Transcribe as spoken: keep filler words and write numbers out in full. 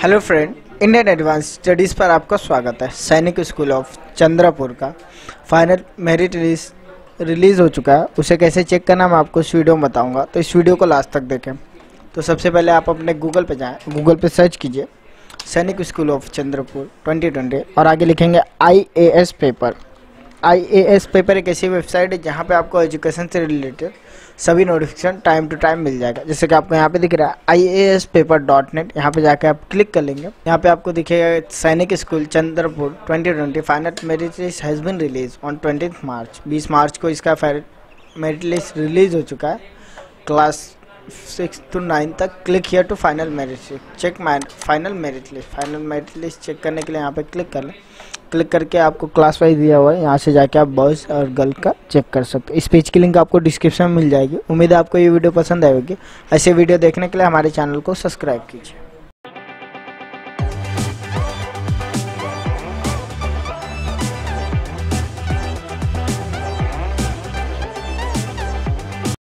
Hello friend, Indian advance studies पर आपका स्वागत है। सैनिक स्कूल ऑफ चंद्रपुर का फाइनल मेरिट लिस्ट रिलीज़ हो चुका है। उसे कैसे चेक करना मैं आपको इस वीडियो में बताऊंगा, तो इस वीडियो को लास्ट तक देखें। तो सबसे पहले आप अपने गूगल पे जाएं, गूगल पे सर्च कीजिए सैनिक school of Chandrapur twenty twenty और आगे लिखेंगे I A S paper. I A S paper एक ऐसी वेबसाइट है जहाँ पे आपको एजुकेशन से रिलेटेड सभी नोटिफिकेशन टाइम टू टाइम मिल जाएगा। जैसे कि आपको यहाँ पे दिख रहा है I A S paper dot net. यहाँ पे जाकर आप क्लिक कर लेंगे। यहाँ पे आपको दिखेगा सैनिक school Chandrapur twenty twenty final merit list has been release on twenty March. बीस मार्च को इसका मेरिट लिस्ट रिलीज हो चुका है। क्लास सिक्स टू नाइन तक click here to final merit list check my final merit list. Final merit list check करने के लिए यहाँ पे क्लिक कर लें। क्लिक करके आपको क्लास वाइज दिया हुआ है, यहाँ से जाके आप बॉयज़ और गर्ल का चेक कर सकते हो। इस पेज की लिंक आपको डिस्क्रिप्शन में मिल जाएगी। उम्मीद है आपको ये वीडियो पसंद आएगी। ऐसे वीडियो देखने के लिए हमारे चैनल को सब्सक्राइब कीजिए।